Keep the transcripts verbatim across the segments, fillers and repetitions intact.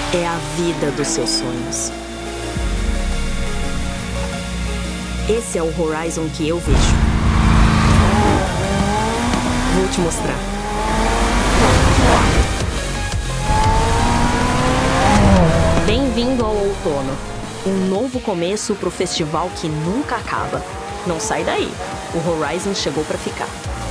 É a vida dos seus sonhos. Esse é o Horizon que eu vejo. Vou te mostrar. Bem-vindo ao outono. Um novo começo pro festival que nunca acaba. Não sai daí. O Horizon chegou pra ficar.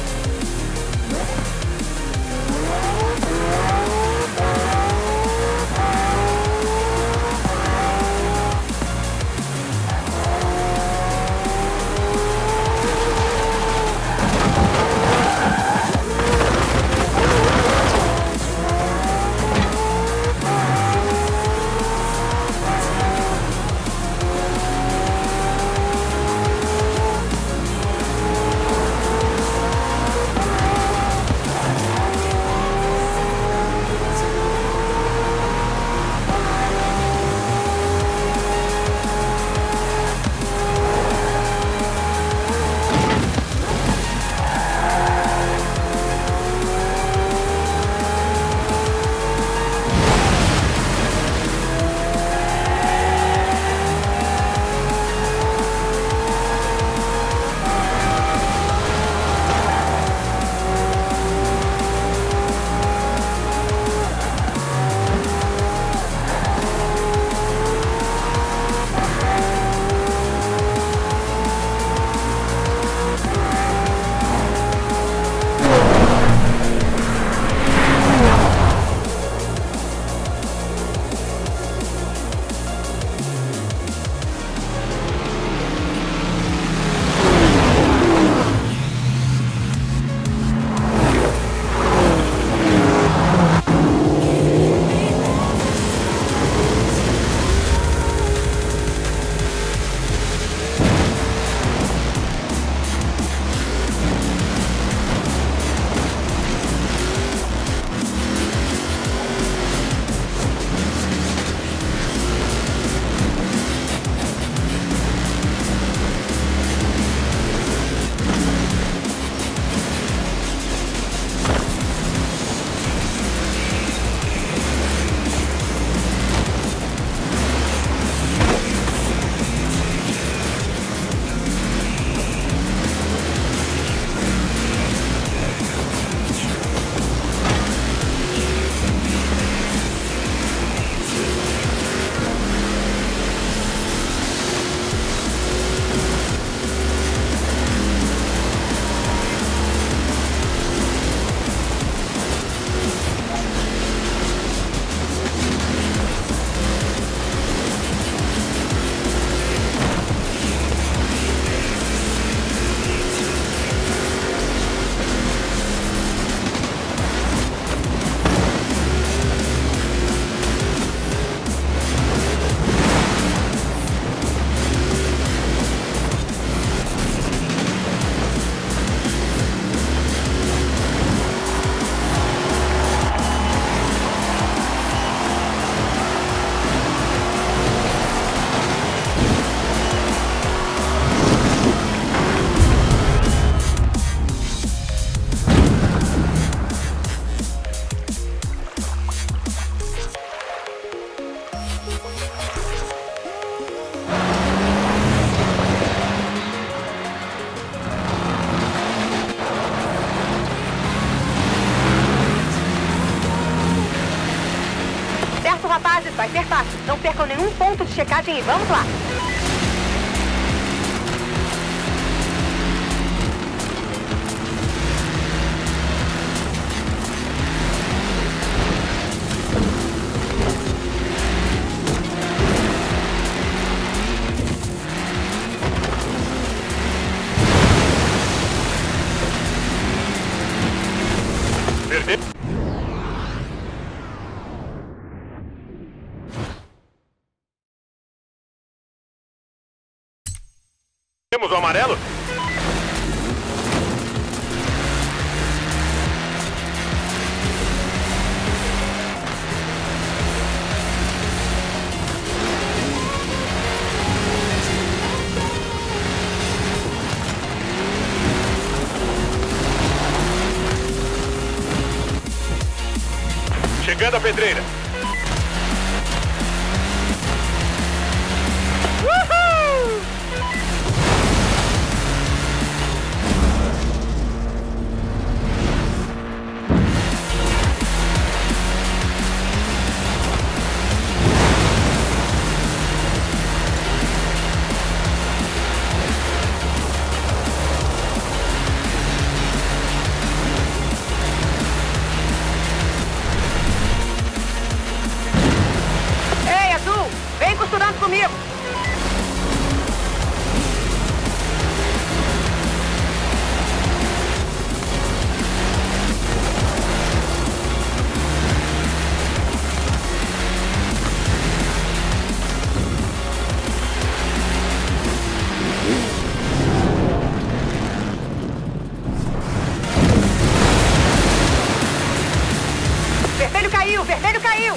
Rapazes, vai ser fácil. Não percam nenhum ponto de checagem e vamos lá. Temos o amarelo? Chegando a pedreira. comigo! Vermelho caiu! Vermelho caiu!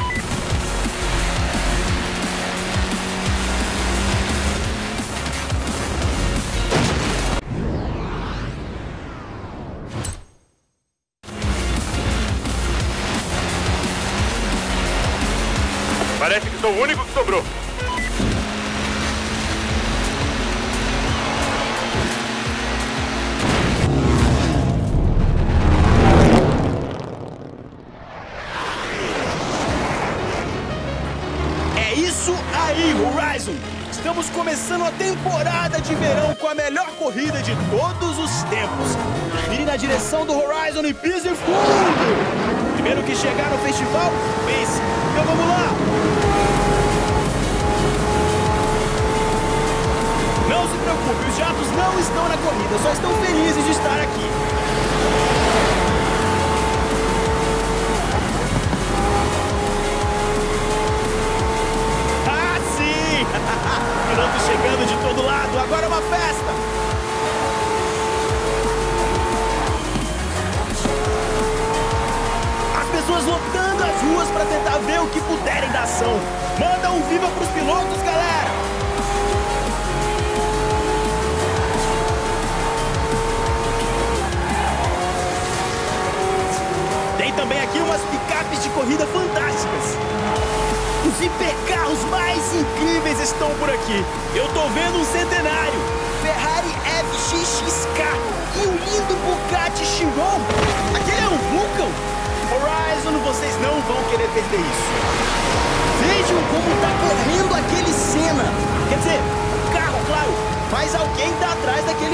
Parece que sou o único que sobrou. É isso aí, Horizon! Estamos começando a temporada de verão com a melhor corrida de todos os tempos. Vire na direção do Horizon e pise fundo! Primeiro que chegar no festival, vence. Então vamos lá! Não se preocupe, os jatos não estão na corrida, só estão felizes de estar aqui. Ah, sim! Pilotos chegando de todo lado, agora é uma festa! As pessoas lotando as ruas para tentar ver o que puderem da ação. Manda um viva pros pilotos, galera! Tem também aqui umas picapes de corrida fantásticas. Os hipercarros mais incríveis estão por aqui. Eu tô vendo um centenário, Ferrari F X X K e o lindo Bugatti Chiron. Aquele é um Vulcan? Horizon, vocês não vão querer perder isso. Vejam como tá correndo aquele Senna. Quer dizer, o carro, claro, mas alguém tá atrás daquele